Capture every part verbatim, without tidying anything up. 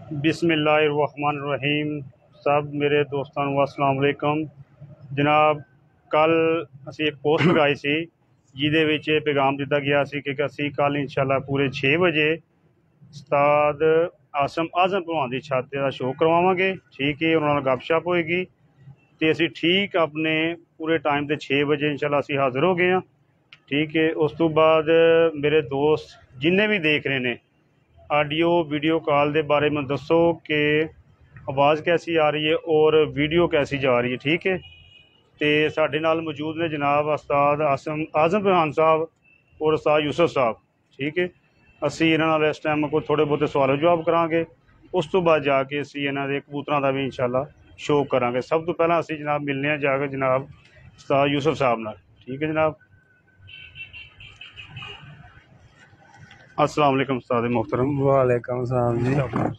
बिस्मिल्लाहिर्रहमानिर्रहीम। सब मेरे दोस्तों ਨੂੰ अस्सलाम वालेकुम। जनाब कल ਅਸੀਂ ਇੱਕ ਪੋਸਟ ਲਗਾਈ ਸੀ ਜਿਹਦੇ ਵਿੱਚ ਇਹ ਪੈਗਾਮ ਦਿੱਤਾ ਗਿਆ ਸੀ ਕਿ ਅਸੀਂ ਕੱਲ ਇਨਸ਼ਾਅੱਲਾ ਪੂਰੇ ਛੇ ਵਜੇ ਉਸਤਾਦ ਆਸਮ ਆਜ਼ਮ ਭਲਵਾਨ ਦੀ ਛੱਤ ਦਾ ਸ਼ੋਅ ਕਰਵਾਵਾਂਗੇ। ਠੀਕ ਹੈ, ਉਹਨਾਂ ਨਾਲ ਗੱਪਸ਼ਪ ਹੋਏਗੀ ਤੇ ਅਸੀਂ ਠੀਕ ਆਪਣੇ ਪੂਰੇ ਟਾਈਮ ਤੇ ਛੇ ਵਜੇ ਇਨਸ਼ਾਅੱਲਾ ਅਸੀਂ ਹਾਜ਼ਰ ਹੋ ਗਏ ਹਾਂ। ठीक है, उस तो बाद मेरे दोस्त जिन्हें भी देख रहे हैं आडियो वीडियो कॉल के बारे में दसो कि आवाज़ कैसी आ रही है और वीडियो कैसी जा रही है। ठीक है, तो साढ़े नाल मौजूद ने जनाब उस्ताद आसम आजम भलवान साहब और उस्ताद यूसुफ साहब। ठीक है, असी इन्होंने इस टाइम को थोड़े बहुत सवाल जवाब करांगे। उस तो बाद जाके असी इन्होंने कबूतरों का भी इंशाल्लाह शो करांगे। सब तो पहला असी जनाब मिलने जाके जनाब उस्ताद यूसुफ साहब नाल। ठीक है जनाब, अस्सलाम वालेकुम उस्ताद मोहतरम। वालेकुम सलाम जी।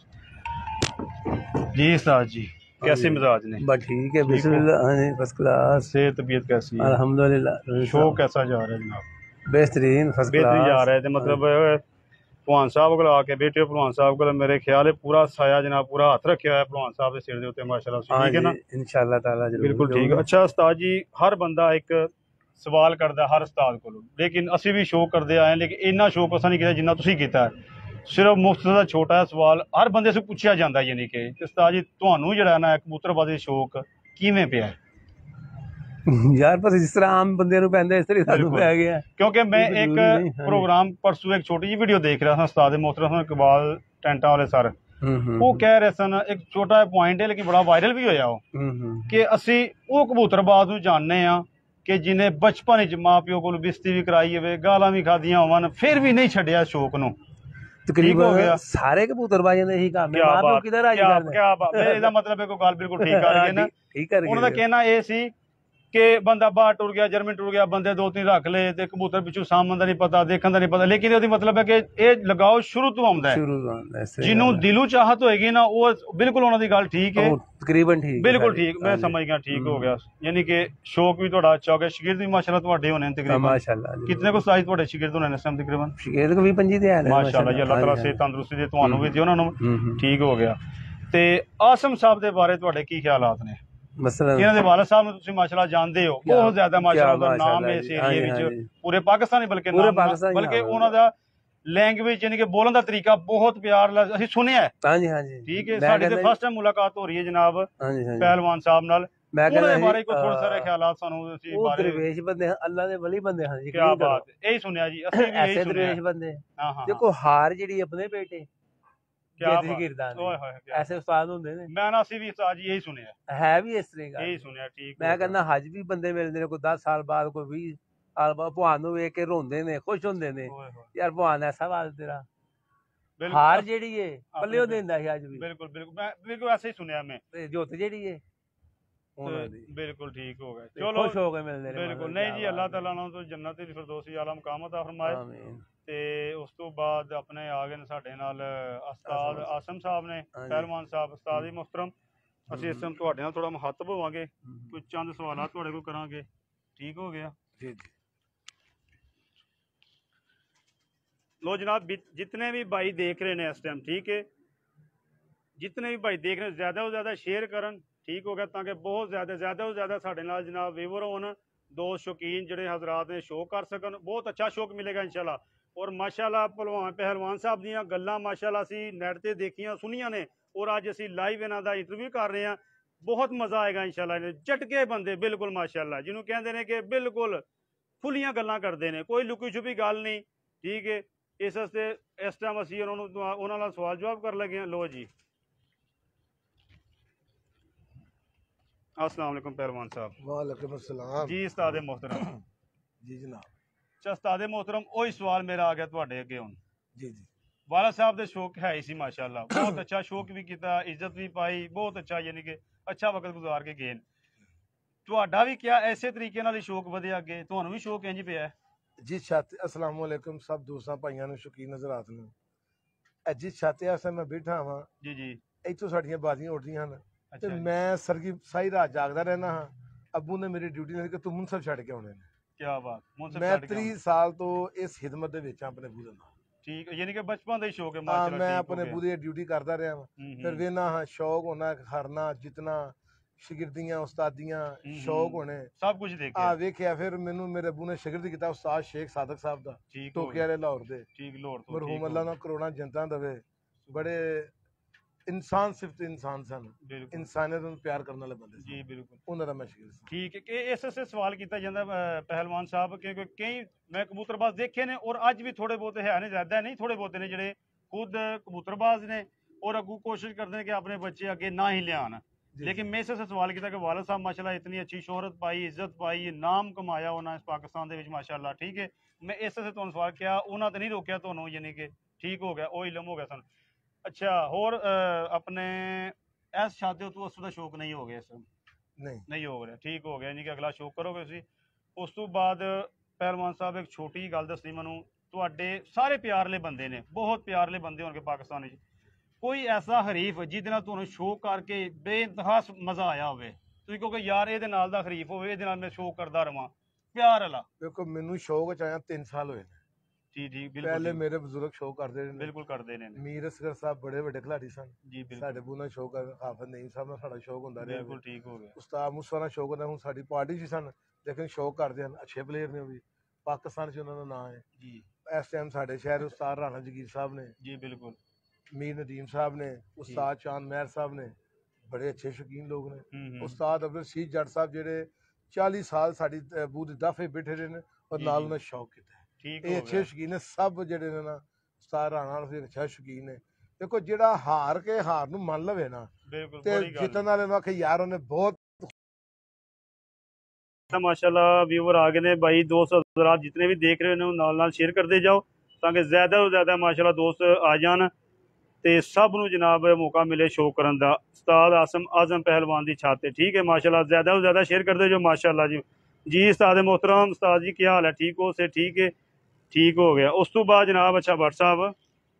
जी उस्ताद जी, कैसे मिजाज ने? बस ठीक है, बिस्मिल्लाह। हाँ जी, फर्स्ट क्लास। से तबीयत कैसी है? अल्हम्दुलिल्लाह। शो कैसा जा रहा है जनाब? बेहतरीन, फर्स्ट क्लास बेहतरीन जा रहा है। तो मतलब भलवान साहब को आके बैठे हो, भलवान साहब को मेरे ख्याल है पूरा साया जनाब पूरा हाथ रखे हुआ है भलवान साहब के सिर के उत्ते माशाल्लाह। ठीक है ना? इंशाअल्लाह ताला जरूर। बिल्कुल ठीक है। अच्छा उस्ताद जी, हर बंदा एक सवाल करता हर उस्ताद को, लेकिन असी भी शो करते आए, लेकिन इन्ना शौक असा नहीं किया जिन्ना तुसीं कीता है। सिर्फ मुफ्त का छोटा सवाल हर बंदे से पूछा जाता है, यानी कि उस्ताद जी तुहानू जिहड़ा ना कबूतरबाजी शौक किवें पिया है? यार बस जिस तरह आम बंदे नूं पैंदा इस तरह सानू पै गया। क्योंकि मैं एक प्रोग्राम परसों एक छोटी जी वीडियो देख रहा था, उस्ताद मोहतरम इकबाल टेंटा वाले सर वो कह रहे सन, एक छोटा पॉइंट है लेकिन बड़ा वायरल भी होया वो कि असी वो कबूतरबाज नूं जानने आ कि जिन्हें बचपन च माँ प्यो को बिस्ती भी कराई होवे, गालां भी खादियां होवन, फिर भी नहीं छड्डिया शौक नूं। तकरीबन सारे कबूतरबाजां दा यही काम है। मां प्यो किधर राजी करदे? क्या बात है, ਇਹਦਾ ਮਤਲਬ ਹੈ ਕੋਈ ਗੱਲ ਬਿਲਕੁਲ ਠੀਕ ਕਰ ਗਏ ਨਾ। ठीक कर ਉਹਨਾਂ ਦਾ ਕਹਿਣਾ ਇਹ ਸੀ कि बंदा बाहर टुर गया, जर्मनी टुर गया, बंदे दो तीन रख ले ते कबूतर पिछू सामन दा नहीं पता, देखने दा नहीं पता, लेकिन ये मतलब है कि ये लगाओ शुरू तो आउंदा है। जिन्हों दिलों चाहत होएगी ना वो बिल्कुल उन्होंने दी गल ठीक है, तकरीबन ठीक, बिल्कुल ठीक, मैं समझ गया, ठीक हो गया। यानी कि शौक भी थोड़ा अच्छा हो गया। शिगिर्द भी माशाल्लाह तुहाडे होने तकरीबन माशाल्लाह। कितने को साइज तुहाडे शिगिर्द होने इस टाइम तकरीबन? शिगिर्द को बीस पच्चीस दे आ रहे माशाल्लाह जी। अल्लाह ताला से तंदुरुस्ती दे तुहानू भी ते उन्हां नू। ठीक हो गया। ते आसम साहब दे बारे तुहाडे की ख्यालात ने? इन्हां दे वालिद साहब नूं तुसीं माशाल्लाह जानदे हो, बहुत ज्यादा माशाल्लाह नाम है इस एरिया विच पूरे पाकिस्तान बल्कि बल्कि उन्हां दा लैंग्वेज यानी कि बोलने का तरीका बहुत प्यार असीं सुनिया है। हां जी हां जी, ठीक है। साडी ते फर्स्ट टाइम मुलाकात हो रही है जनाब पहलवान साहब नाल। मैं कहना है बारे को थोड़े सारे ख्यालात सानू उसी बारे दरवेश बंदे अल्लाह दे वली बंदे हैं जी। क्या बात है, यही सुनिया जी, असली भी यही सुनिया दरवेश बंदे। हां हां, देखो हार जेडी अपने बेटे ऐसे उस्ताद होंदे ने। मैं ना भी उस्ताद जी यही सुनिया है, भी इस तरह का यही सुनिया। ठीक, मैं कहना हज भी बंदे मिलदे ने कोई दस साल बाद, कोई बीस साल बाद, भगवान नूं वेख के रोंदे ने, खुश होंदे ने यार भगवान ऐसा वाल तेरा हार जेड़ी है पल्ले देंदा है अज भी। बिल्कुल बिल्कुल, मैं बिल्कुल ऐसे ही सुनिया मैं। ते जोत जेड़ी है बिल्कुल ठीक हो गए। चलो खुश हो गए मिलदे ने बिल्कुल। नहीं जी, अल्लाह ताला ने तो जन्नत दी फिरदौसी आला मकाम अता फरमाए। आमीन। ते उस तो बाद अपने आ गए साडे नाल उस्ताद आसम साहब ने, पहलवान साहब उस्ताद जी मोहतरम। असीं इस टाइम तुहाडे नाल थोड़ा मुखातब होवांगे, कुछ चंद सवालात तुहाडे कोल करांगे। ठीक हो गया जी जी। लो जनाब, जितने भी भाई देख रहे हैं इस टाइम, ठीक है, जितने भी भाई देख रहे हैं ज्यादा से ज्यादा शेयर करन। ठीक हो गया, ताकि बहुत ज्यादा ज्यादा से ज्यादा साडे नाल जनाब व्यूवर होन, दोस्त शौकीन जिहड़े हजरात ने शो कर सकन। बहुत अच्छा शौक मिलेगा इंशाल्लाह। और माशाल्लाह पहलवान पहलवान साहब दीयां गल्लां माशाल्लाह असी नैट ते देखियां सुनियां ने, और अज असी लाइव इन्हां दा इंटरव्यू कर रहे हैं। बहुत मजा आएगा इंशाल्लाह। झटके बंदे बिल्कुल माशाल्लाह, जिन्हों कहते हैं कि बिल्कुल खुलियां गल्लां करते हैं, कोई लुकी छुपी गल नहीं। ठीक है, इस वास्ते इस टाइम असी उन्होंने नाल सवाल जवाब कर लगे हैं। लो जी, अस्सलाम वालेकुम पहलवान साहब। वालेकुम अस्सलाम जी उस्ताद मोहतरम। जी जनाब। अच्छा उस्ताद मोहतरम, वही सवाल मेरा आ गया तुहाडे अगे हुण। जी जी, वाला साहब दे शौक है इसी माशाल्लाह, बहुत अच्छा शौक भी किया, इज्जत भी पाई, बहुत अच्छा, यानी कि अच्छा वक्त गुजार के गए। तुहाडा भी क्या ऐसे तरीके नाल शौक वधे अगे? तुहानू भी शौक इंज पिया है? जी छत अस्सलाम वालेकुम सब दोस्तां भाइयां नूं शौकीन नज़रात नूं। जिस छत आसे मैं बैठा हाँ जी जी, इत्थों साडियां बाजियां उड़दियां हन ते मैं सरगी सारी रात जागदा रहना हाँ। अबू ने मेरी ड्यूटी ने कि तू मुनसफ छड़ के आने ने। क्या बात, मैं तीस साल तो इस खिदमत दे विच अपने बूरे नाल। ਠੀਕ ਯਾਨੀ ਕਿ ਬਚਪਨ ਦਾ ਹੀ ਸ਼ੌਕ ਹੈ ਹਾਂ ਮਾਸ਼ਾਅੱਲਾ। ਮੈਂ ਆਪਣੇ ਬੂਦੇ ਡਿਊਟੀ ਕਰਦਾ ਰਿਹਾ ਵਾਂ, ਫਿਰ ਵੇਨਾ ਹਾਂ ਸ਼ੌਕ ਹੋਣਾ, ਹਰਨਾ ਜਿੱਤਣਾ, ਸ਼ਾਗਿਰਦੀਆਂ ਉਸਤਾਦੀਆਂ ਸ਼ੌਕ ਹੋਣੇ, ਸਭ ਕੁਝ ਦੇਖਿਆ ਆ ਵੇਖਿਆ। ਫਿਰ ਮੈਨੂੰ ਮੇਰੇ ਅੱਬੂ ਨੇ ਸ਼ਾਗਿਰਦ ਕੀਤਾ ਉਸਤਾਦ ਸ਼ੇਖ ਸਾਦਕ ਸਾਹਿਬ ਦਾ, ਟੋਕੇ ਵਾਲੇ ਲਾਹੌਰ ਦੇ, ਠੀਕ ਲਾਹੌਰ ਤੋਂ, ਮਰਹੂਮ ਅੱਲਾ ਨੂੰ ਕਰੋੜਾਂ ਜਨਤਾਂ ਦੇਵੇ। ਬੜੇ ਇਨਸਾਨ ਸਿਫਤ ਇਨਸਾਨ ਸਨ, ਇਨਸਾਨੀਅਤ ਨੂੰ ਪਿਆਰ ਕਰਨ ਵਾਲੇ ਬੰਦੇ ਜੀ ਬਿਲਕੁਲ, ਉਹਨਾਂ ਦਾ ਮੈਂ ਸ਼ਾਗਿਰਦ ਸੀ। ਠੀਕ ਹੈ ਕਿ ਇਸ ਸੇ ਸਵਾਲ ਕੀਤਾ ਜਾਂਦਾ ਪਹਿਲਵਾਨ ਸਾਹਿਬ, ਕਿਉਂਕਿ ਕਈ ਮੈਂ ਕਬੂਤਰਬਾਜ਼ ਦੇਖੇ ਨੇ ਔਰ ਅੱਜ ਵੀ ਥੋੜੇ ਬਹੁਤ ਹੈ ਨੇ, ਜ਼ਿਆਦਾ ਨਹੀਂ, ਥੋੜੇ ਬਹੁਤ ਨੇ ਜਿਹੜੇ ਖੁਦ ਕਬੂਤਰਬਾਜ਼ ਨੇ ਔਰ ਅੱਗੂ ਕੋਸ਼ਿਸ਼ ਕਰਦੇ ਨੇ ਕਿ ਆਪਣੇ ਬੱਚੇ ਅੱਗੇ ਨਾ ही ले आना। लेकिन मैं इससे सवाल किया कि वालिद साहब माशाल्लाह इतनी अच्छी शोहरत पाई, इज्जत पाई, नाम कमाया उन्होंने इस पाकिस्तान दे विच माशाल्लाह, ठीक है। मैं इस से तुहानू सवाल किया उन्होंने तो नहीं रोकया तुहानू, यानी कि ठीक हो गया वो इलम हो गया सन। अच्छा होर अपने इस शादी तो उस दा शौक नहीं हो गया, इस नहीं नहीं हो गया, ठीक हो गया, यानी कि अगला शौक करोगे तुसीं। उस तो बाद पहलवान साहब एक छोटी गल दसनी मैनू, तुहाडे सारे प्यारले बंदे ने, बहुत प्यारले बंदे होणगे पाकिस्तान विच, कोई ऐसा हरीफ जिहदे नाल तुहानू शौक करके बेइंतहा मजा आया होवे, तुसीं कहोगे यार इहदे नाल दा हरीफ होवे, इहदे नाल मैं शौक करदा रवां प्यार वाला? देखो मैनू शौक च आया तीन साल होए ने। जी जी बिल्कुल, पहले मेरे बुजुर्ग शौक करते ने, बिल्कुल करते ने। मीर असगर साहब बड़े बड़े खिलाड़ी सन जी बिल्कुल, साडे बूना शौक है, हाफिज नईम साहब नाल साडा शौक हुंदा रहा, बिल्कुल ठीक हो गया। उस्ताद मूसा नाल शौक हुंदा, हुण साडी पार्टी च सन लेकिन शौक करदे हन, अच्छे प्लेयर ने, भी पाकिस्तान च उन्हां दा नाम है जी। इस टाइम साडे शहर उस्ताद राणा जगीर साहब ने, जी बिल्कुल, मीर नदीम साहब ने, उस्ताद चांद मेहर साहब ने, बड़े अच्छे शौकीन लोग ने। उस्ताद अब्दुल रशीद जट साहब जेहड़े चालीस साल साडी बूह दे दाफे बैठे रहे ने और नाल उन्हें शौक किया, ठीक ये अच्छे शौकीन ने सब जेहड़े ने ना। उस्ताद राणा भी अच्छा शौकीन ने। देखो जेहड़ा हार के हार नूं मन लवे ना ते जितन वाले नूं आखे यार उन्हें बहुत माशाल्लाह व्यूवर आ गए ने भाई, दोस्त हज़रात जितने भी देख रहे हो नाल नाल शेयर करते जाओ ताकि ज़्यादा तो ज़्यादा माशाल्लाह दोस्त आ जान ते सब नूं जनाब मौका मिले शो करन दा। उस्ताद आसम आजम पहलवान दी छत ते, ठीक है माशाल्लाह, ज़्यादा तो ज़्यादा शेयर करते जाओ माशाल्लाह जी। जी उस्ताद मोहतरम, उस्ताद जी क्या हाल है, ठीक हो से? ठीक है, ठीक हो गया। उस तो बाद जनाब अच्छा भट्ट साहब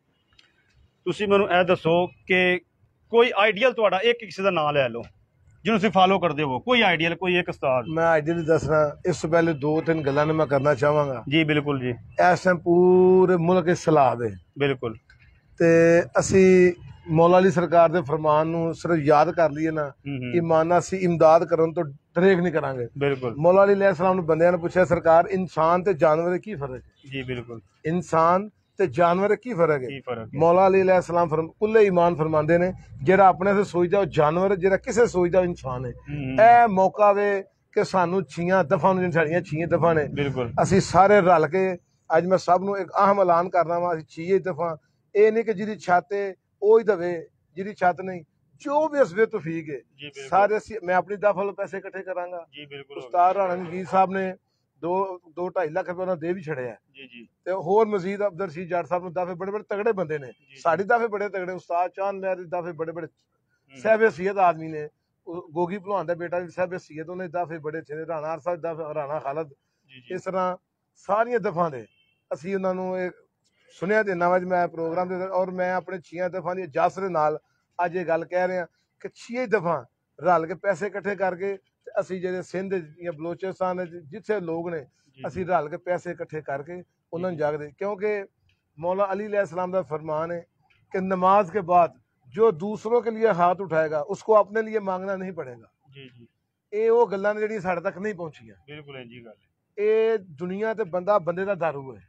तुसीं मैनूं ए दसो कि कोई आइडियल तुहाडा एक किसी दा नाम लै लो जिन्होंने तुसीं फॉलो करदे हो, कोई आइडियल, कोई एक उस्ताद। मैं आइडियल दसना, इस पहले दो तीन गल्लां मैं करना चाहांगा। जी बिल्कुल जी। इस टाइम पूरे मुल्क सलाब है, बिल्कुल, ते असी मौला अली सरकार दे फरमान नूं सिर्फ याद कर लईए ना, ईमान असी इमदाद करन तो दरेक नहीं करांगे। बिल्कुल, मौला अली अलैहिस्सलाम नूं बंदियां ने पुछया सरकार इंसान ते जानवर की फर्क है? जी बिल्कुल, इंसान ते जानवर की फर्क है? की फर्क है? मौला अली अलैहिस्सलाम फरम कुल्ले ईमान फरमांदे ने जेड़ा अपने से सोचदा ओ जानवर, जेड़ा किसे सोचदा ओ इंसान है। ए मौका वे कि सानू छियां दफा नूं साडियां छियां दफा ने, बिल्कुल असी सारे रल के अज मैं सब नूं एक अहम ऐलान करना वा, असी छे दफा ਇਹ ਨਹੀਂ ਕਿ ਜਿਹਦੀ ਛੱਤ ਹੈ ਉਹ ਹੀ ਦਵੇ, ਜਿਹਦੀ ਛੱਤ ਨਹੀਂ, ਜੋ ਵੀ ਅਸਵੇ ਤੌਫੀਕ ਹੈ ਸਾਰੇ ਅਸੀਂ, ਮੈਂ ਆਪਣੀ ਦਫਾ ਵੱਲੋਂ ਪੈਸੇ ਇਕੱਠੇ ਕਰਾਂਗਾ। ਜੀ ਬਿਲकुल, ਉਸਤਾਦ ਰਾਣਾ ਜਗੀਰ ਸਾਹਿਬ ਨੇ ਦੋ ਦੋ ਢਾਈ ਲੱਖ ਰੁਪਏ ਉਹਨਾਂ ਦੇ ਵੀ ਛੜਿਆ ਜੀ ਜੀ, ਤੇ ਹੋਰ ਮਜ਼ੀਦ ਅਬਦਰ ਰਸ਼ੀਦ ਜੱਟ ਸਾਹਿਬ ਨੂੰ ਦਫੇ ਬੜੇ ਬੜੇ ਤਗੜੇ ਬੰਦੇ ਨੇ, ਸਾਡੀ ਦਫੇ ਬੜੇ ਤਗੜੇ, ਉਸਤਾਦ ਚਾਂਦ ਮੇਹਰ ਦੇ ਦਫੇ ਬੜੇ ਬੜੇ ਸਾਹਿਬ ਹਸੀਅਤ ਆਦਮੀ ਨੇ, ਗੋਗੀ ਭਲਵਾਨ ਦਾ ਬੇਟਾ ਵੀ ਸਾਹਿਬ ਹਸੀਅਤ, ਉਹਨੇ ਦਫੇ ਬੜੇ ਅੱਛੇ ਨੇ, ਰਾਣਾ ਸਾਹਿਬ ਦਫੇ, ਰਾਣਾ ਖਾਲਦ, ਇਸ ਤਰ੍ਹਾਂ ਸਾਰੀਆਂ ਦਫਾਂ ਦੇ ਅਸੀਂ ਉਹਨਾਂ ਨੂੰ ਇਹ ਸੁਣਿਆ ਦੇਣਾ ਵਾ। ਮੈਂ ਪ੍ਰੋਗਰਾਮ ਦੇ ਔਰ ਮੈਂ ਆਪਣੇ ਛੀਆਂ ਦਫਾ ਦੀ ਇਜਾਜ਼ਤ ਦੇ ਨਾਲ ਅੱਜ ਇਹ ਗੱਲ ਕਹਿ ਰਿਹਾ ਕਿ ਛੇ ਦਫਾ ਰਲ ਕੇ ਪੈਸੇ ਇਕੱਠੇ ਕਰਕੇ ਤੇ ਅਸੀਂ ਜਿਹੜੇ ਸਿੰਧ ਜਾਂ ਬਲੋਚਿਸਤਾਨ ਜਿੱਥੇ ਲੋਕ ਨੇ ਅਸੀਂ ਰਲ ਕੇ ਪੈਸੇ ਇਕੱਠੇ ਕਰਕੇ ਉਹਨਾਂ ਨੂੰ ਜਾਗਦੇ, ਕਿਉਂਕਿ मौला अली अलैहिस्सलाम का फरमान है कि नमाज के बाद जो दूसरों के लिए हाथ उठाएगा उसको अपने लिए मांगना नहीं पड़ेगा। जी जी, ये वो गल्लां ने जिहड़ियां साडे तक नहीं पहुंचियां। बिल्कुल इंजी गल है, ये दुनिया ते बंदा बंदे दा दारू है।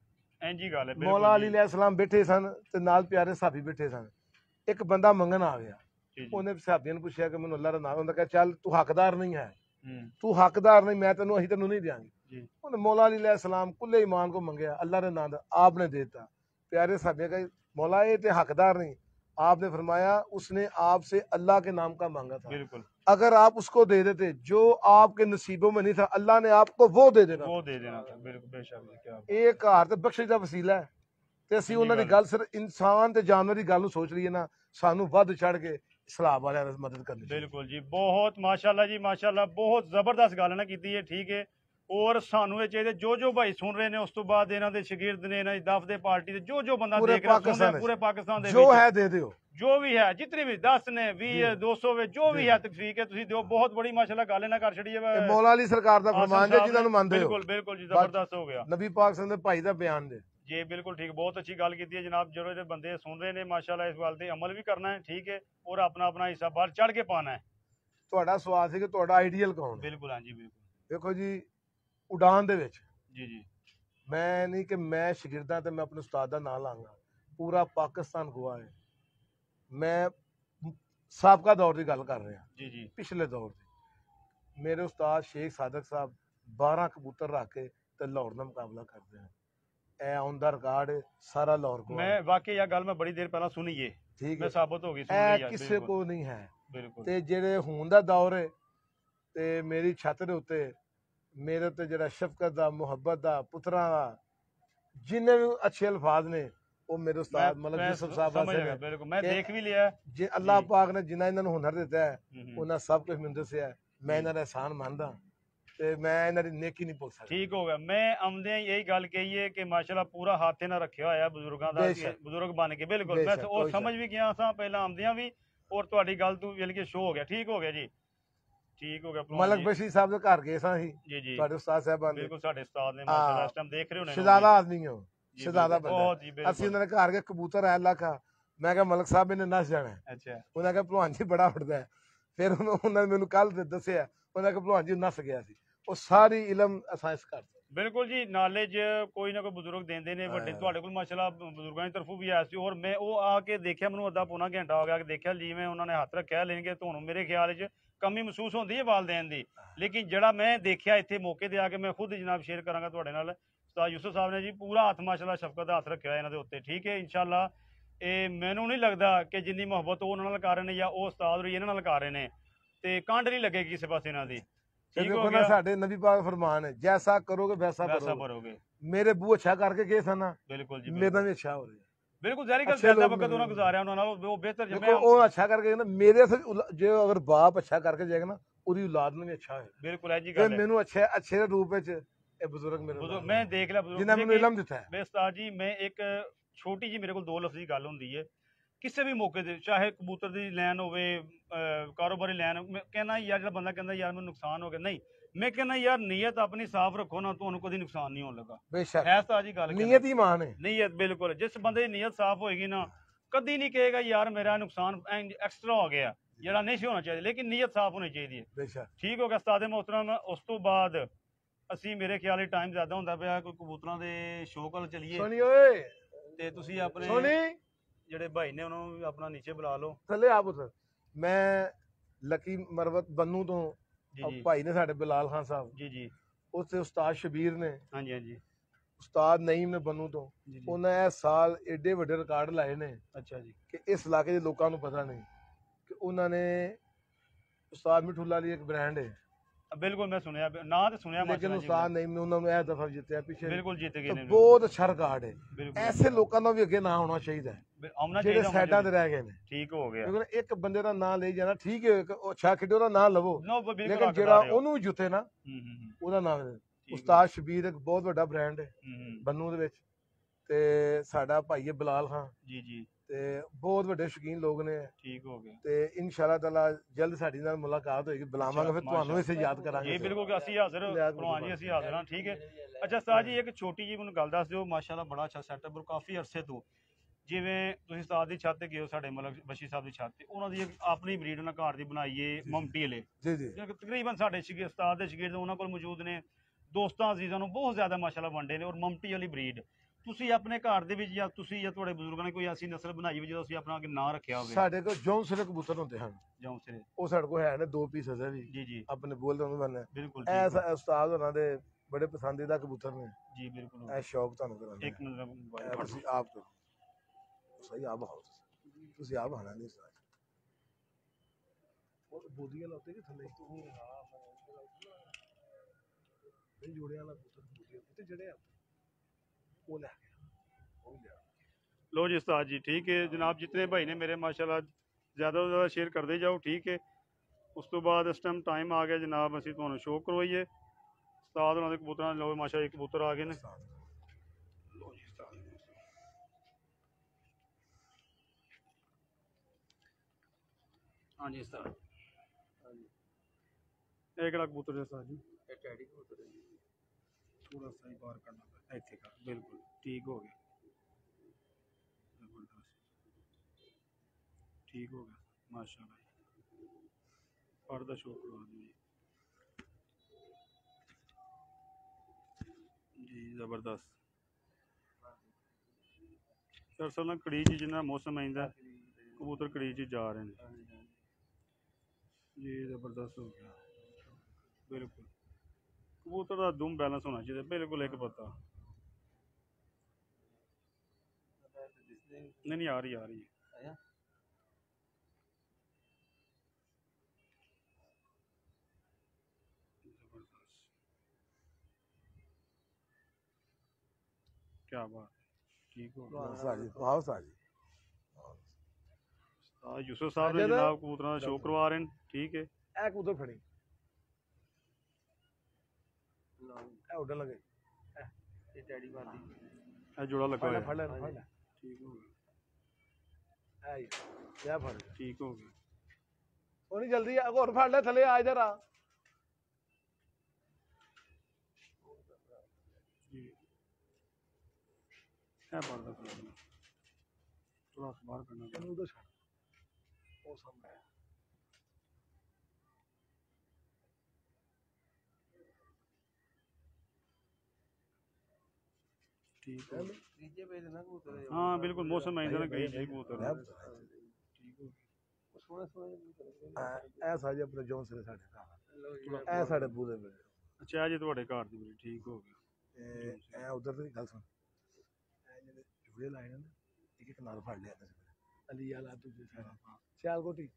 इंजी गल है। मौला अली अलैहिस्सलाम बैठे सन ते नाल प्यारे साहबी बैठे सन। एक बंदा मंगन आ गया, उन्हें साहबियां ने पूछा कि मैनूं अल्लाह दा नाम, उन्हें कहा चल तू हकदार नहीं है, तू हकदार नहीं, मैं तेनों असीं तेनों नहीं देंगे। उन्हें मौला अली अलैहिस्सलाम कुल्ले ईमान को मंगया, अल्लाह ने नाम आपने देता। प्यारे साहबिया का मौला ये ते हकदार नहीं, आपने फरमाया उसने आपसे अल्लाह के नाम का मांगा था। बिल्कुल, अगर आप उसको दे देते जो आपके नसीबों में नहीं था, अल्लाह ने आपको वो दे देना, वो दे देना था। बिल्कुल बेशक, क्या एक घर ते बख्शिश दा वसीला है ते ਅਸੀਂ ਉਹਨਾਂ ਦੀ ਗੱਲ ਸਿਰ ਇਨਸਾਨ ਤੇ ਜਾਨਵਰ ਦੀ ਗੱਲ ਨੂੰ ਸੋਚ ਲਈਏ ਨਾ, ਸਾਨੂੰ ਵੱਧ ਚੜ ਕੇ ਇਸਲਾਮ ਵਾਲਿਆਂ ਦੀ ਮਦਦ ਕਰਨੀ। ਬਿਲਕੁਲ ਜੀ, ਬਹੁਤ ਮਾਸ਼ਾਅੱਲਾ ਜੀ, ਮਾਸ਼ਾਅੱਲਾ, ਬਹੁਤ ਜ਼ਬਰਦਸਤ ਗੱਲ ਨਾ ਕੀਤੀ ਹੈ। ਠੀਕ ਹੈ, और सानू चाहिए जो जो भाई सुन रहे ने, उस तो बाद इन्हां दे शागिर्द ने, इन्हां दी दफ दे पार्टी दे जो जो बंदा देख रहा है पूरे पाकिस्तान दे जो है दे दियो, जो भी है जितने भी दस ने बीस दो सौ वे जो भी है तकफीक है तुसीं दियो। बहुत बड़ी माशाल्लाह गल ना कर छड़ी है, मौला अली सरकार दा फरमान है जिन्हां नूं मनदे हो। बिल्कुल बिल्कुल जी, जबरदस्त हो गया। नबी पाक सल्लल्लाहु अलैहि वसल्लम दे भाई दा बयान दे जी बिल्कुल ठीक, बहुत अच्छी गल की है जनाब। जो जो बंदे सुन रहे हैं माशाल्लाह इस गल पे अमल भी करना है, ठीक है, और अपना अपना हिस्सा बाहर चढ़ के पाना है। ਤੁਹਾਡਾ ਸਵਾਲ ਸੀ ਕਿ ਤੁਹਾਡਾ ਆਈਡੀਅਲ ਕੌਣ ਹੈ। ਬਿਲਕੁਲ ਹਾਂਜੀ ਬਿਲकुल। ਦੇਖੋ ਜੀ ਉਡਾਨ ਦੇ ਵਿੱਚ ਜੀ ਜੀ ਮੈਂ ਨਹੀਂ ਕਿ ਮੈਂ ਸ਼ਾਗਿਰਦਾਂ ਤੇ ਮੈਂ ਆਪਣੇ ਉਸਤਾਦ ਦਾ ਨਾਂ ਲਾਂਗਾ, ਪੂਰਾ ਪਾਕਿਸਤਾਨ ਗਵਾਹ ਹੈ। ਮੈਂ ਸਾਬਕਾ ਦੌਰ ਦੀ ਗੱਲ ਕਰ ਰਿਹਾ ਜੀ ਜੀ ਪਿਛਲੇ ਦੌਰ ਦੀ। ਮੇਰੇ ਉਸਤਾਦ ਸ਼ੇਖ ਸਾਦਕ ਸਾਹਿਬ ਬਾਰਾਂ ਕਬੂਤਰ ਰੱਖ ਕੇ ਤੇ ਲਾਹੌਰ ਦਾ ਮੁਕਾਬਲਾ ਕਰਦੇ ਹਨ। ਇਹ ਆਨ ਦਾ ਰਿਕਾਰਡ ਸਾਰਾ ਲਾਹੌਰ ਕੋਲ। ਮੈਂ ਵਾਕਈ ਇਹ ਗੱਲ ਮੈਂ ਬੜੀ ਦੇਰ ਪਹਿਲਾਂ ਸੁਣੀ ਏ, ਠੀਕ ਮੈਂ ਹੈ, ਸਾਬਤ ਹੋ ਗਈ ਸੁਣ ਇਹ ਲਈ ਯਾਰ। ਕਿਸੇ ਕੋ ਨਹੀਂ ਹੈ। ਬਿਲਕੁਲ ਤੇ ਜਿਹੜੇ ਹੁਣ ਦਾ ਦੌਰ ਹੈ ਤੇ ਮੇਰੀ ਛੱਤ ਦੇ ਉੱਤੇ ਮੇਰੇ ਉੱਤੇ ਜਿਹੜਾ ਸ਼ਫਕਤ ਦਾ, ਮੁਹੱਬਤ ਦਾ, ਪੁੱਤਰਾਂ ਦਾ ਜਿੰਨੇ ਵੀ ਅੱਛੇ ਅਲਫਾਜ਼ ਨੇ ਉਹ ਮੇਰੇ ਉਸਤਾਦ ਮਲਕ ਯੂਸਫ ਸਾਹਿਬ ਵਾਸਤੇ ਨੇ। ਬਿਲकुल ਮੈਂ ਦੇਖ ਵੀ ਲਿਆ। ਜੇ ਅੱਲਾਹ ਪਾਕ ਨੇ ਜਿੰਨਾ ਇਹਨਾਂ ਨੂੰ ਹੁਨਰ ਦਿੱਤਾ ਹੈ ਉਹਨਾਂ ਸਭ ਕੁਝ ਮੈਨੂੰ ਦੱਸਿਆ। ਮੈਂ ਇਹਨਾਂ ਦਾ ਇਹਸਾਨ ਮੰਨਦਾ ਤੇ ਮੈਂ ਇਹਨਾਂ ਦੀ ਨੇਕੀ ਨਹੀਂ ਭੁੱਲ ਸਕਦਾ। ਠੀਕ ਹੋ ਗਿਆ। ਮੈਂ ਆਉਂਦਿਆਂ ਇਹੀ ਗੱਲ ਕਹੀਏ ਕਿ ਮਾਸ਼ਾਅੱਲਾ ਪੂਰਾ ਹੱਥ ਇਹਨਾਂ ਰੱਖਿਆ ਹੋਇਆ ਬਜ਼ੁਰਗਾਂ ਦਾ, ਬਜ਼ੁਰਗ ਬਣ ਕੇ। ਬਿਲਕੁਲ ਮੈਂ ਉਹ ਸਮਝ ਵੀ ਗਿਆ ਸਾਂ ਪਹਿਲਾਂ ਆਉਂਦਿਆਂ ਵੀ, ਔਰ ਤੁਹਾਡੀ ਗੱਲ ਤੋਂ ਮਿਲ ਕੇ ਸ਼ੋ ਹੋ ਗਿਆ। ਠੀਕ ਹੋ ਗਿਆ ਜੀ, ਠੀਕ ਹੋ ਗਿਆ। ਮਲਕ ਬਸ਼ੀਰ ਸਾਹਿਬ ਦੇ ਘਰ ਗਏ ਸਾਂ ਅਸੀਂ, ਜੀ ਜੀ ਤੁਹਾਡੇ ਉਸਤਾਦ ਸਾਹਿਬਾਨ ਦੇ। ਬਿਲਕੁਲ ਸਾਡੇ ਉਸਤਾਦ ਨੇ ਮਾਸ਼ਾਅੱਲਾ ਇਸ ਟਾਈਮ ਦੇਖ ਰਹੇ ਹੋਣੇ। ਸ਼ਹਜ਼ਾਦਾ ਆਦਮੀ ਹੋ, ਸ਼ਹਜ਼ਾਦਾ ਬੰਦਾ। ਅਸੀਂ ਉਹਨਾਂ ਦੇ ਘਰ ਗਏ, ਕਬੂਤਰ ਆਇਆ ਲੱਖਾ। ਮੈਂ ਕਿਹਾ ਮਲਕ ਸਾਹਿਬ ਇਹਨੇ ਨੱਸ ਜਾਣਾ। ਅੱਛਾ। ਉਹਨਾਂ ਕਿਹਾ ਭਲਵਾਨ ਜੀ ਬੜਾ ਉੱਡਦਾ ਹੈ। ਫਿਰ ਉਹਨਾਂ ਨੇ ਮੈਨੂੰ ਕੱਲ ਦੱਸਿਆ, ਉਹਨਾਂ ਕਿਹਾ ਭਲਵਾਨ ਜੀ ਨੱਸ ਗਿਆ ਸੀ। ਉਹ ਸਾਰੀ ਇਲਮ ਅਸਾਂ ਇਸ ਘਰ। ਬਿਲਕੁਲ ਜੀ, ਨॉलेज ਕੋਈ ਨਾ ਕੋਈ ਬਜ਼ੁਰਗ ਦਿੰਦੇ ਨੇ ਵੱਡੇ। ਤੁਹਾਡੇ ਕੋਲ ਮਾਸ਼ਾਅੱਲਾ ਬਜ਼ੁਰਗਾਂ ਦੀ ਤਰਫੋਂ ਵੀ ਆਇਆ ਸੀ, ਔਰ ਮੈਂ ਉਹ ਆ ਕੇ ਦੇਖਿਆ, ਮੈਨੂੰ ਅੱਧਾ ਪੌਣਾ ਘੰਟਾ ਹੋ ਗਿਆ ਕਿ ਦੇਖਿਆ ਜਿਵੇਂ ਉਹਨਾਂ ਨੇ ਹੱਥ ਰੱਖਿਆ ਲੈਣਗੇ। ਤੁਹਾਨੂੰ ਮੇਰੇ ਖਿਆਲ 'ਚ ਕਮੀ ਮਹਿਸੂਸ ਹੁੰਦੀ ਹੈ ਵਾਲਦੈਨ ਦੀ, ਲੇਕਿਨ ਜਿਹੜਾ ਮੈਂ ਦੇਖਿਆ ਇੱਥੇ ਮੌਕੇ ਤੇ ਆ ਕੇ, ਮੈਂ ਖੁਦ ਜਨਾਬ ਸ਼ੇਅਰ ਕਰਾਂਗਾ ਤੁਹਾਡੇ ਨਾਲ। ਉਸਤਾਦ ਯੂਸਫ ਸਾਹਿਬ ਨੇ ਜੀ ਪੂਰਾ ਹੱਥ ਮਾਸ਼ਾਅੱਲਾ ਸ਼ਫਕਤ ਦਾ ਹੱਥ ਰੱਖਿਆ ਇਹਨਾਂ ਦੇ ਉੱਤੇ। ਠੀਕ ਹੈ, ਇਨਸ਼ਾਅੱਲਾ ਇਹ ਮੈਨੂੰ ਨਹੀਂ ਲੱਗਦਾ ਕਿ ਜਿੰਨੀ ਮੁਹੱਬਤ ਉਹ ਉਹਨਾਂ ਨਾਲ ਕਰ ਰਹੇ ਨੇ ਜਾਂ ਉਹ ਉਸਤਾਦ ਹੋਰੀ ਇਹਨਾਂ ਨਾਲ ਕਰ ਰਹੇ ਨੇ ਤੇ ਕੰਡ ਨਹੀਂ ਲੱਗੇਗੀ ਕਿਸੇ ਪਾਸੇ ਇਹਨਾਂ ਦੀ। ਦੇਖੋ ਨਾ ਸਾਡੇ ਨਬੀ ਪਾਕ ਫਰਮਾਨ ਹੈ, ਜੈਸਾ ਕਰੋਗੇ ਵੈਸਾ ਭरोगे। ਮੇਰੇ ਬੂ ਅੱਛਾ ਕਰਕੇ ਗਏ ਸਨ ਨਾ, ਬਿਲਕੁਲ ਜੀ, ਮੇਰੇ ਨਾਲ ਵੀ ਅੱਛਾ ਹੋ ਰਿਹਾ। ਬਿਲकुल ਜ਼ਾਰੀ ਗੱਲ ਜ਼ਿਆਦਾ ਵਕਤ ਉਹਨਾਂ ਗੁਜ਼ਾਰਿਆ ਉਹਨਾਂ ਨਾਲ, ਉਹ ਬਿਹਤਰ ਜਿਵੇਂ ਉਹ ਅੱਛਾ ਕਰਕੇ ਨਾ ਮੇਰੇ ਜੇ ਅਗਰ ਬਾਪ ਅੱਛਾ ਕਰਕੇ ਜਾਏਗਾ ਨਾ ਉਹਦੀ ਔਲਾਦ ਨੂੰ ਵੀ ਅੱਛਾ ਹੋਏਗਾ। ਬਿਲकुल ਹੈ ਜੀ ਗੱਲ। ਮੈਨੂੰ ਅੱਛੇ ਅੱਛੇ ਰੂਪ ਵਿੱਚ ਇਹ ਬਜ਼ੁਰਗ ਮੇਰੇ ਮੈਂ ਦੇਖ ਲਿਆ ਬਜ਼ੁਰਗ ਜਿਨ੍ਹਾਂ ਮੈਨੂੰ ਇਲਮ ਦਿੱਤਾ ਹੈ। ਮੈਂ ਉਸਤਾਦ ਜੀ ਮੈਂ ਇੱਕ ਛੋਟੀ ਜੀ ਮੇਰੇ ਕੋਲ ਦੋ ਲਫ਼ਜ਼ੀ ਗੱਲ ਹੁੰਦੀ ਹੈ ਕਿਸੇ ਵੀ ਮੌਕੇ ਤੇ, ਚਾਹੇ ਕਬੂਤਰ ਦੀ ਲੈਣ ਹੋਵੇ, ਕਾਰੋਬਾਰੀ ਲੈਣ। ਮੈਂ ਕਹਿੰਦਾ ਯਾਰ ਜਿਹੜਾ ਬੰਦਾ ਕਹਿੰਦਾ ਯਾਰ ਮੈਨੂੰ ਨੁਕਸਾਨ ਹੋ ਗਿਆ, ਨਹੀਂ ਮੈਂ ਕਹਿੰਦਾ ਯਾਰ ਨੀਅਤ ਆਪਣੀ ਸਾਫ਼ ਰੱਖੋ ਨਾ, ਤੁਹਾਨੂੰ ਕਦੀ ਨੁਕਸਾਨ ਨਹੀਂ ਹੋਣ ਲੱਗਾ। ਬੇਸ਼ੱਕ ਹੈ ਉਸਤਾਦ ਜੀ ਗੱਲ, ਨੀਅਤ ਹੀ ਮਾਨ ਹੈ। ਨੀਅਤ ਬਿਲकुल, ਜਿਸ ਬੰਦੇ ਦੀ ਨੀਅਤ ਸਾਫ਼ ਹੋਏਗੀ ਨਾ ਕਦੀ ਨਹੀਂ ਕਹੇਗਾ ਯਾਰ ਮੇਰਾ ਨੁਕਸਾਨ ਐਕਸਟਰਾ ਹੋ ਗਿਆ, ਜਿਹੜਾ ਨਹੀਂ ਸੀ ਹੋਣਾ ਚਾਹੀਦਾ, ਲੇਕਿਨ ਨੀਅਤ ਸਾਫ਼ ਹੋਣੀ ਚਾਹੀਦੀ ਹੈ। ਬੇਸ਼ੱਕ ਠੀਕ ਹੋ ਗਿਆ ਉਸਤਾਦ ਮੁਹਤਰਮ। ਉਸ ਤੋਂ ਬਾਅਦ ਅਸੀਂ ਮੇਰੇ ਖਿਆਲ ਵਿੱਚ ਟਾਈਮ ਜ਼ਿਆਦਾ ਹੁੰਦਾ ਪਿਆ, ਕੋਈ ਕਬੂਤਰਾਂ ਦੇ ਸ਼ੌਕ ਵੱਲ ਚਲੀਏ। ਸੋਨੀ ਓਏ, ਤੇ ਤੁਸੀਂ ਆਪਣੇ ਸੋਨੀ ਜਿਹੜੇ ਭਾਈ ਨੇ ਉਹਨਾਂ ਨੂੰ ਵੀ ਆਪਣਾ ਨੀਚੇ ਬੁਲਾ ਲਓ। ਥੱਲੇ ਆ ਪੁੱਤ। ਮੈਂ ਲੱਕੀ ਮਰਵਤ ਬੰਨੂ ਤੋਂ ਭਾਈ ਨੇ ਸਾਡੇ ਬਿਲਾਲ ਖਾਨ ਸਾਹਿਬ, ਜੀ ਜੀ, ਉੱਥੇ ਉਸਤਾਦ ਸ਼ਬੀਰ ਨੇ, ਹਾਂਜੀ ਹਾਂਜੀ, ਉਸਤਾਦ ਨਈਮ ਨੇ ਬੰਨੂ ਤੋਂ। ਉਹਨਾਂ ਇਹ ਸਾਲ ਏਡੇ ਵੱਡੇ ਰਿਕਾਰਡ ਲਾਏ ਨੇ। ਅੱਛਾ ਜੀ। ਕਿ ਇਸ ਇਲਾਕੇ ਦੇ ਲੋਕਾਂ ਨੂੰ ਪਤਾ ਨਹੀਂ ਕਿ ਉਹਨਾਂ ਨੇ ਉਸਤਾਦ ਮਿਠੂਲਾ ਲਈ ਇੱਕ ਬ੍ਰਾਂਡ ਹੈ। ਬਿਲकुल मैं सुनया ना तो सुनया, लेकिन उस्ताद नहीं मैं उन्होंने यह दफा जितया पीछे। बिल्कुल जीत गए ने, बहुत अच्छा रिकॉर्ड है। ऐसे लोगों का भी अगे ना होना चाहिए, ਜਿਹੜੇ ਸਾਈਡਾਂ ਤੇ ਰਹਿ ਗਏ ਨੇ। ਠੀਕ ਹੋ ਗਿਆ, ਕਿਉਂਕਿ ਇੱਕ ਬੰਦੇ ਦਾ ਨਾਂ ਲਈ ਜਾਣਾ ਠੀਕ ਹੈ, ਅੱਛਾ ਖੇਡੋ ਉਹਦਾ ਨਾਂ ਲਵੋ, ਲੇਕਿਨ ਜਿਹੜਾ ਉਹਨੂੰ ਵੀ ਜੁੱਤੇ ਨਾ ਉਹਦਾ ਨਾਮ। ਉਸਤਾਦ ਸ਼ਬੀਰ ਇੱਕ ਬਹੁਤ ਵੱਡਾ ਬ੍ਰਾਂਡ ਹੈ ਬੰਨੂ ਦੇ ਵਿੱਚ, ਤੇ ਸਾਡਾ ਭਾਈ ਹੈ ਬਿਲਾਲ ਖਾਨ, ਜੀ ਜੀ, ਤੇ ਬਹੁਤ ਵੱਡੇ ਸ਼ੌਕੀਨ ਲੋਕ ਨੇ। ਠੀਕ ਹੋ ਗਿਆ, ਤੇ ਇਨਸ਼ਾਅੱਲਾ ਤਾਲਾ ਜਲਦ ਸਾਡੀ ਨਾਲ ਮੁਲਾਕਾਤ ਹੋਏਗੀ, ਬੁਲਾਵਾਂਗੇ, ਫਿਰ ਤੁਹਾਨੂੰ ਇਸੇ ਯਾਦ ਕਰਾਂਗੇ। ਜੀ ਬਿਲਕੁਲ, ਅਸੀਂ ਹਾਜ਼ਰ ਭਲਵਾਨ ਜੀ, ਅਸੀਂ ਹਾਜ਼ਰ ਹਾਂ। ਠੀਕ ਹੈ। ਅੱਛਾ ਉਸਤਾਦ ਜੀ ਇੱਕ ਛੋਟੀ ਜੀ ਮੈਨੂੰ ਗੱਲ ਦੱਸ ਦਿਓ, ਮਾਸ਼ਾਅੱਲਾ ਬੜਾ ਅੱਛਾ ਸੈਟਅਪ, ਔਰ ਕਾਫੀ ਅਰਸੇ ਤੋਂ ਜਿਵੇਂ ਤੁਸੀਂ ਉਸਤਾਦ ਦੀ ਛੱਤ ਤੇ ਗਏ ਹੋ, ਸਾਡੇ ਮਲਕ ਬਸ਼ੀਰ ਸਾਹਿਬ ਦੀ ਛੱਤ ਤੇ, ਉਹਨਾਂ ਦੀ ਆਪਣੀ ਬਰੀਡ ਉਹਨਾਂ ਘਰ ਦੀ ਬਣਾਈਏ ਮਮਟੀ ਵਾਲੇ। ਜੀ ਜੀ। ਤਕਰੀਬਨ ਸਾਡੇ ਸ਼ਗੇ ਉਸਤਾਦ ਦੇ ਸ਼ਗਿਰਦ ਉਹਨਾਂ ਕੋਲ ਮੌਜੂਦ ਨੇ, ਦੋਸਤਾਂ ਅਜ਼ੀਜ਼ਾਂ ਨੂੰ ਬਹੁਤ ਜ਼ਿਆਦਾ ਮਾਸ਼ਾਅੱਲਾ ਵੰਡੇ ਨੇ, ਔਰ ਮਮਟੀ ਵਾਲੀ ਬਰੀਡ ਤੁਸੀਂ ਆਪਣੇ ਘਰ ਦੇ ਵਿੱਚ ਜਾਂ ਤੁਸੀਂ ਜਾਂ ਤੁਹਾਡੇ ਬਜ਼ੁਰਗਾਂ ਨੇ ਕੋਈ ਐਸੀ ਨਸਲ ਬਣਾਈ ਹੋਵੇ ਜਦੋਂ ਤੁਸੀਂ ਆਪਣਾ ਨਾਂ ਰੱਖਿਆ ਹੋਵੇ? ਸਾਡੇ ਕੋਲ ਜੌਂਸਿਰੇ ਕਬੂਤਰ ਹੁੰਦੇ ਹਨ। ਜੌਂਸਿਰੇ ਉਹ ਸਾਡੇ ਕੋਲ ਹੈ ਨੇ, ਦੋ ਪੀਸ ਅਜੇ ਵੀ। ਜੀ ਜੀ। ਆਪਣੇ ਬੋਲਦੇ ਉਹਨੂੰ ਬੰਨੇ। ਬਿਲਕੁਲ। ਐਸ ਉਸਤਾਦ ਉਹਨਾਂ ਦੇ ਬੜੇ ਪਸੰਦੀਦਾ ਕਬੂਤਰ ਨੇ। ਜੀ ਬਿਲਕੁਲ। ਇਹ ਸ਼ੌਕ ਤੁਹਾਨੂੰ ਕਰਾਂਗੇ। ਇੱਕ ਮਿੰਟ ਤੁਸੀਂ ਆਪ ਕਰੋ, ਸਹੀ ਆਪ ਆਓ, ਤੁਸੀਂ ਆਪ ਆਣਾ ਨਹੀਂ ਸਾਰਾ ਉਹ ਬੋਦੀਆਂ ਲਾਉਂਦੇ ਕਿ ਥੱਲੇ ਤੋਂ ਨਹੀਂ ਜੋੜਿਆ ਵਾਲਾ ਕਬੂਤਰ, ਬੋਦੀਆਂ ਤੇ ਜਿਹੜੇ ਆ ਉਹ ਲੈ ਗਿਆ, ਉਹ ਲਿਆ। लो जी उस्ताद जी, ठीक है जनाब, जितने भाई ने मेरे माशाल्लाह ज़्यादा तो ज़्यादा शेयर करते जाओ। ठीक है, उस तो बाद इस टाइम टाइम आ गया जनाब, असी तुहानू शो करवाइए उस्ताद उन्होंने कबूतर। लो माशाल्लाह कबूतर आ गए ने। लो जी उस्ताद, हाँ जी उस्ताद, एक कबूतर है उस्ताद जी, टैडी कबूतर है। थोड़ा सा ही बाहर करना पड़ता है, ऐसे कर, बिल्कुल ठीक हो गया, जबरदस्त, ठीक हो गया माशाल्लाह। पर्दा शो करवा दीजिए जी, जबरदस्त। दरअसल ना कड़ी च जिन्ना मौसम आइंदा कबूतर कड़ी च जा रहे हैं जी, जबरदस्त हो गया बिल्कुल। कबूतर का दुम बैलेंस होना चाहिए बिल्कुल, एक पत्ता नहीं नहीं आ रही आ रही है जबरदस्त, क्या बात है, ठीक हो गया। साजी आओ साजी आज यूसुफ साहब ने जनाब कबूतरों का शो करवा रहे हैं, ठीक है। ए कबूतर फड़ी ए उड़न लगे ए डैडी वाली ए जोड़ा लगा फड़ ले है, फड़ ले फड़ ले ठीक हो गया, ए क्या फड़ ले ठीक हो गया ਉਹ ਨਹੀਂ ਜਲਦੀ ਆ ਹੋਰ ਫੜ ਲੈ ਥੱਲੇ ਆ ਜਰਾ जी। क्या पर्दा करना थोड़ा सा बाहर करना ਇਹਨੂੰ ਉਧਰ ਛੱਡ ਉਹ ਸਾਹਮਣੇ ठीक है। हाँ बिल्कुल, मौसम आइंदा ना कई जी कबूतर ठीक हो ਇਹ ਸਾਜੇ ਆਪਣੇ ਜੋਨ ਸਿਰੇ ਸਾਡੇ ਘਰ ਇਹ ਸਾਡੇ ਬੂਲੇ ਮੇਰੇ अच्छा जी ਤੁਹਾਡੇ ਘਰ ਦੀ ਬੜੀ ਠੀਕ ਹੋ ਗਿਆ ਇਹ ਇਹ ਉਧਰ ਦੀ ਗੱਲ ਸੁਣ ਇਹ ਜਿਹੜੇ ਜੁੜੇ ਲਾਏ ਨੇ ਇੱਕ ਇੱਕ ਨਾਲ ਫੜ ਲਿਆ ਤੇ ਅਲੀ ਵਾਲਾ ਦੂਜੇ ਸਾਈਡ ਸਿਆਲ ਕੋਟੀ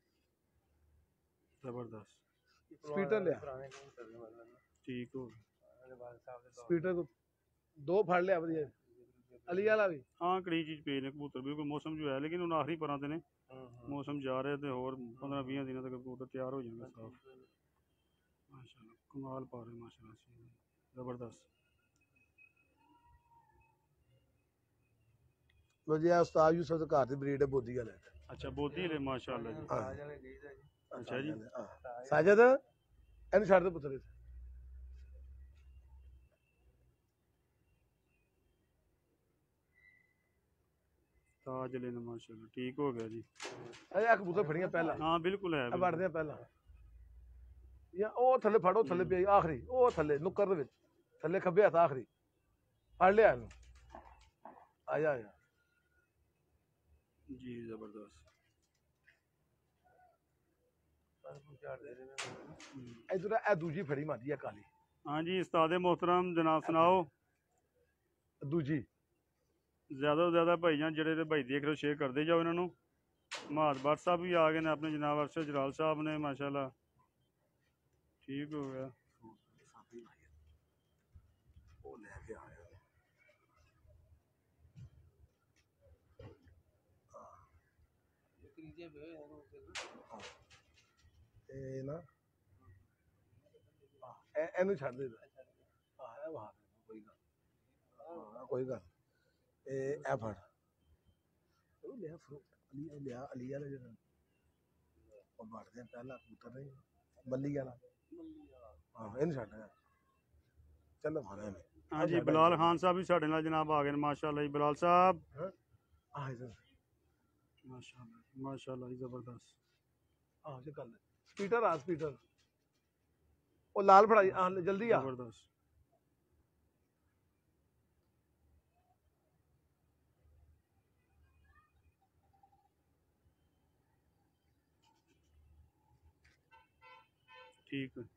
जबरदस्त ਸਪੀਟਰ ਲਿਆ ठीक हो गया ਸਪੀਟਰ ਕੋ ਦੋ ਫੜ ਲਿਆ ਵਧੀਆ ਅਲੀ ਵਾਲਾ ਵੀ हाँ कड़ी चीज पे ने कबूतर बिल्कुल मौसम जो है, लेकिन उन आखिरी पर आते ने मौसम जा रहे थे और पंद्रह बीस दिनों तक कबूतर तैयार हो जाएंगे साफ माशाल्लाह, कमाल पा रहे माशाल्लाह, जबरदस्त। ਲੋ ਜੀ ਆ ਉਸਤਾਦ ਯੂਸਫ ਦੇ ਘਰ ਦੀ ਬਰੀਡ ਹੈ ਬੋਦੀ ਵਾਲੇ अच्छा बोधी ले माशाल्लाह जी, अच्छा जी ਸਾਜਦ ਇਹਨੂੰ ਛੱਡ ਦੇ ਪੁੱਤਰ ਇੱਥੇ ताज लेना माशाल्लाह, ठीक हो गया जी। ਇਹ ਕਬੂਤਰ ਫੜੀਆਂ ਪਹਿਲਾਂ हाँ बिल्कुल है ਇਹ बिल्कुल। ਵੜਦੇ ਆ ਪਹਿਲਾਂ ਜਾਂ ਉਹ ਥੱਲੇ ਫੜੋ ਥੱਲੇ ਪਈ ਆਖਰੀ ਉਹ ਥੱਲੇ ਨੁੱਕਰ ਦੇ ਵਿੱਚ ਥੱਲੇ ਖੱਬੇ ਹੱਥ ਆਖਰੀ ਫੜ ਲਿਆ ਇਹਨੂੰ ਆ ਜਾ ਆ ਜਾ जी जबरदस्त। ਇਧਰ ਇਹ ਦੂਜੀ ਫੜੀ ਮਾਦੀ ਆ ਕਾਲੀ हाँ जी उस्ताद मोहतरम जनाब सुनाओ, ਦੂਜੀ ज़्यादा तो ज़्यादा भाई जान जेह्ड़े भाई देख रहे हो शेयर करते जाओ इन्हों महाद भट्ट साहब भी आ गए ने अपने जनाब अरशद जलाल साहब ने माशाल्लाह, ठीक हो गया ਉਹ ਲੈ ਕੇ ਆਇਆ ਇਹ ਨਾ ਇਹ ਇਹਨੂੰ ਛੱਡ ਦੇ ਆ ਇਹ ਬਾਹਰ ਕੋਈ ਗੱਲ ਹਾਂ ਕੋਈ ਗੱਲ ਇਹ ਇਹ ਫੜ ਉਹ ਲਿਆ ਫਰੂਟ ਅਲੀ ਇਹ ਲਿਆ ਅਲੀ ਵਾਲਾ ਜਿਹੜਾ ਉਹ ਵੜਦੇ ਪਹਿਲਾਂ ਕਬੂਤਰ ਨਹੀਂ ਬੱਲੀ ਵਾਲਾ ਹਾਂ ਇਹਨੂੰ ਛੱਡ ਚੱਲ ਫੜਿਆ ਮੈਂ हाँ जी बिलाल खान साहब भी साढ़े नाल जनाब आ गए ने माशाल्लाह जी, बिलाल साहब ਆ ਇਧਰ माशाल्लाह माशाल्लाह जी जबरदस्त। ਆਹ ਜੇ ਕਰ ਸਪੀਟਰ ਆ ਸਪੀਟਰ ਉਹ ਲਾਲ ਫੜਾਈ ਆ ਜਲਦੀ ਆ जबरदस्त ठीक है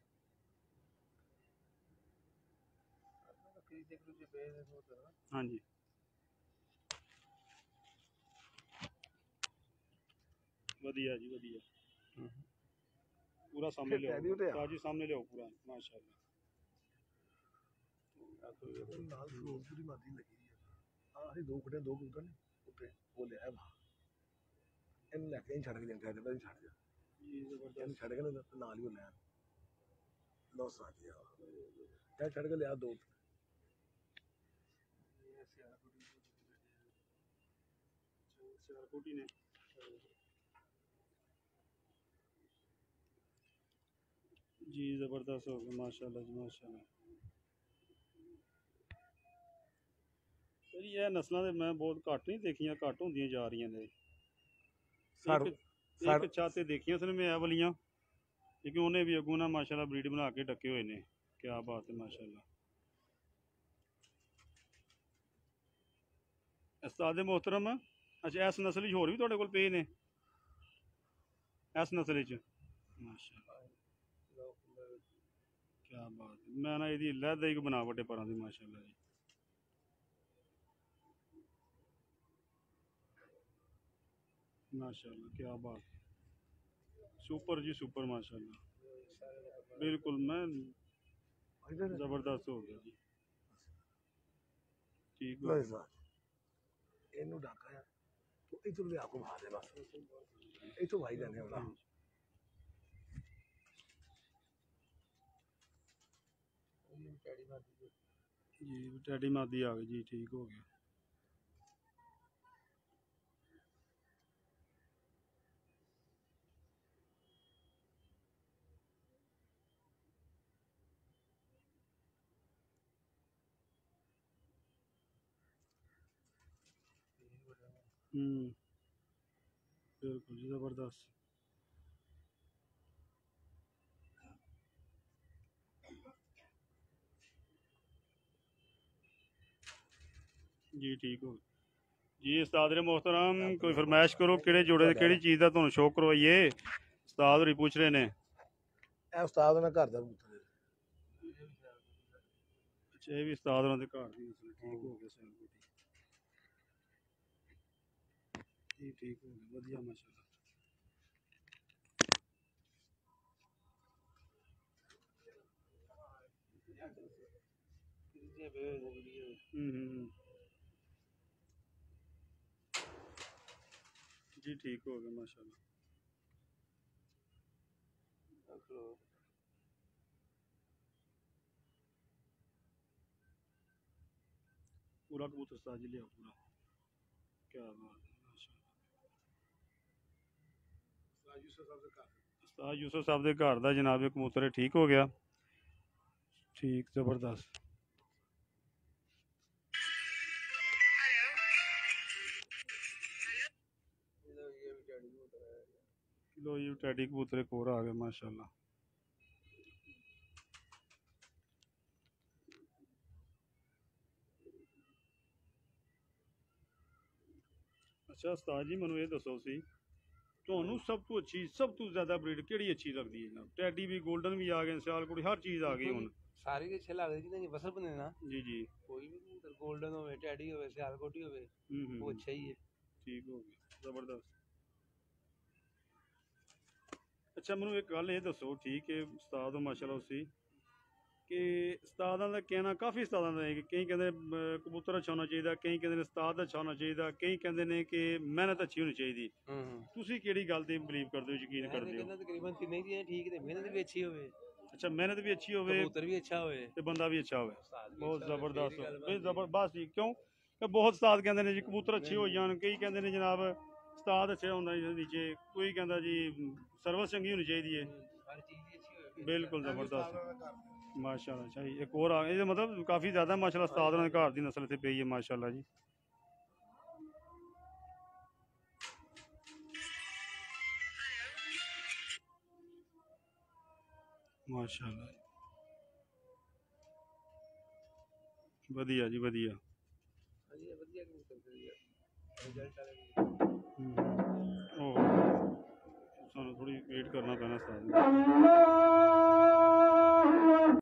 हाँ जी वधिया जी वधिया, पूरा सामने ले टैडी उठे आ। आओ जी, सामने ले आओ पूरा माशाल्लाह। ਨਾਲ ਫਲੋਰ ਪੂਰੀ ਮਾਦੀ ਲੱਗੀ ਆ ਆਹ ਅਸੀਂ ਦੋ ਖੜੇ ਦੋ ਕਬੂਤਰ ਨੇ ਉੱਤੇ ਉਹ ਲਿਆ ਵਾ ਇਹਨੂੰ ਲੈ ਕੇ ਛੱਡ ਕੇ ਜਾਂਦਾ ਇਹਨੂੰ ਛੱਡ ਜਾ जी जबरदस्त ਇਹਨੂੰ ਛੱਡ ਕੇ ਨਾ ਨਾਲ ਹੀ ਉਹ ਲੈ ਲੋ ਸਾਥੀਆ ਇਹ ਛੱਡ ਕੇ ਲਿਆ ਦੋ सियालकोटी ने जी जबरदस्त हो गया माशाल्लाह जी माशाल्लाह। ਜੀ ਇਹ ਨਸਲਾਂ ਦੇ ਮੈਂ ਬਹੁਤ ਘੱਟ ਨਹੀਂ ਦੇਖੀਆਂ, ਘੱਟ ਹੁੰਦੀਆਂ ਜਾ ਰਹੀਆਂ ਨੇ। ਸਰ ਇੱਕ ਚਾਤੇ ਦੇਖੀਆਂ ਸਨ ਮੈਂ ਇਹ ਵਾਲੀਆਂ, ਲੇਕਿਨ ਉਹਨੇ ਵੀ ਅੱਗੋਂ ਨਾ ਮਾਸ਼ਾਅੱਲਾ ਬਰੀਡ ਬਣਾ ਕੇ ਡੱਕੇ ਹੋਏ ਨੇ। ਕਿਆ ਬਾਤ ਹੈ ਮਾਸ਼ਾਅੱਲਾ। ਉਸਤਾਦ मोहतरम, अच्छा इस नस्ल होर भी तुहाडे कोल पे ने इस नस्ल च? माशाअल्लाह क्या बात है। मैं ना इहदी लैदा ही बनावट है परां दी माशाअल्लाह जी। माशाअल्लाह क्या बात है, सुपर जी सुपर माशाअल्लाह, बिल्कुल मैं जबरदस्त हो गया जी। ठीक है ਇਹਨੂੰ ਢਾਕਾ ਆ ਤੋ ਇਧਰ ਵੀ ਆਕੋ ਮਾਰ ਦੇ ਬਸ ਇਥੋਂ ਭਾਈ ਜਾਨੇ ਵਾਲਾ जी। टैडी मादी आ गई जी, ठीक हो गया। हम्म बिल्कुल जी जबरदस्त। जी ठीक हो जी। उस्ताद मोहतरम कोई फरमाइश करो किहड़े जोड़े ते किहड़ी चीज़ दा तुहानूं शौक करवाइए? उस्ताद होरी पूछ रहे ने। ਇਹ ਉਸਤਾਦ ਉਹਨਾਂ ਘਰ ਦਾ ਕਬੂਤਰ अच्छा ये भी उस्ताद होरां दे घर दी नस्ल, ठीक हो गया सियालकोटी जी, ठीक हो गया वधिया माशाअल्लाह। जी ठीक हो गया माशाअल्लाह। पूरा कबूतर उस्ताद जी लिया पूरा। क्या बात है माशाअल्लाह। उस्ताद यूसुफ साहब के घर का जनाब कबूतर है, ठीक हो गया, ठीक जबरदस्त। लो ये टैडी कबूतर एक और आ गया माशाअल्लाह। अच्छा उस्ताद जी मैनू ये दसो सी ਤੁਹਾਨੂੰ ਸਭ ਤੋਂ ਅੱਛੀ ਸਭ ਤੋਂ ਜ਼ਿਆਦਾ ਬਰੀਡ ਕਿਹੜੀ ਅੱਛੀ ਲੱਗਦੀ ਹੈ ਜਨਾਬ? ਟੈਡੀ ਵੀ, ਗੋਲਡਨ ਵੀ ਆ ਗਏ, ਸਿਆਲਕੋਟੀ ਹਰ ਚੀਜ਼ ਆ ਗਈ ਹੁਣ। ਸਾਰੀ ਦੇ ਅੱਛੇ ਲੱਗਦੇ ਜਿਹਨਾਂ ਦੀ ਵਸਲ ਬਣੇ ਨਾ ਜੀ ਜੀ। ਕੋਈ ਵੀ ਕਬੂਤਰ ਗੋਲਡਨ ਹੋਵੇ, ਟੈਡੀ ਹੋਵੇ, ਸਿਆਲਕੋਟੀ ਹੋਵੇ, ਉਹ ਅੱਛਾ ਹੀ ਹੈ। ਠੀਕ ਹੋ ਗਿਆ ਜ਼ਬਰਦਸਤ। ਅੱਛਾ ਮੈਨੂੰ ਇੱਕ ਗੱਲ ਇਹ ਦੱਸੋ, ਠੀਕ ਹੈ ਉਸਤਾਦ ਮਾਸ਼ਾਅੱਲਾ ਤੁਸੀਂ ਕਿ ਉਸਤਾਦਾਂ ਦਾ ਕਹਿਣਾ, ਕਾਫੀ ਉਸਤਾਦਾਂ ਦਾ ਹੈ ਕਿ ਕਈ ਕਹਿੰਦੇ ਕਬੂਤਰ ਅੱਛਾ ਹੋਣਾ ਚਾਹੀਦਾ, ਕਈ ਕਹਿੰਦੇ ਨੇ ਉਸਤਾਦ ਅੱਛਾ ਹੋਣਾ ਚਾਹੀਦਾ, ਕਈ ਕਹਿੰਦੇ ਨੇ ਕਿ ਮਿਹਨਤ ਅੱਛੀ ਹੋਣੀ ਚਾਹੀਦੀ। ਤੁਸੀਂ ਕਿਹੜੀ ਗੱਲ ਤੇ ਬਿਲੀਵ ਕਰਦੇ ਹੋ, ਯਕੀਨ ਕਰਦੇ ਹੋ? ਤਕਰੀਬਨ ਤਿੰਨੇ ਚੀਜ਼ਾਂ ਠੀਕ ਨੇ, ਮਿਹਨਤ ਵੀ ਅੱਛੀ ਹੋਵੇ। ਅੱਛਾ ਮਿਹਨਤ ਵੀ ਅੱਛੀ ਹੋਵੇ, ਕਬੂਤਰ ਵੀ ਅੱਛਾ ਹੋਵੇ ਤੇ ਬੰਦਾ ਵੀ ਅੱਛਾ ਹੋਵੇ। ਬਹੁਤ ਜ਼ਬਰਦਸਤ ਜ਼ਬਰਦਸਤ ਜੀ। ਕਿਉਂ ਕਿ ਬਹੁਤ ਉਸਤਾਦ ਕਹਿੰਦੇ ਨੇ ਜੀ ਕਬੂਤਰ ਅੱਛੇ ਹੋ ਜਾਣ, ਕਈ ਕਹਿੰਦੇ ਨੇ ਜਨਾਬ ਉਸਤਾਦ ਅੱਛਾ ਹੁੰਦਾ ਜੀ ਨੀਚੇ, ਕੋਈ ਕਹਿੰਦਾ ਜੀ ਸਰਵਿਸ ਚੰਗੀ ਹੋਣੀ ਚਾਹੀਦੀ ਹੈ। ਬਿਲकुल ਜ਼ਬਰਦਸਤ माशाल्लाह। अच्छा एक और आ गए मतलब काफ़ी ज़्यादा माशाल्लाह उस्ताद होरां दे घर दी नस्ल इत्थे पई है माशाल्लाह जी। माशाल्लाह वधिया जी वधिया। सानू थोड़ी वेट करना पैना उस्ताद।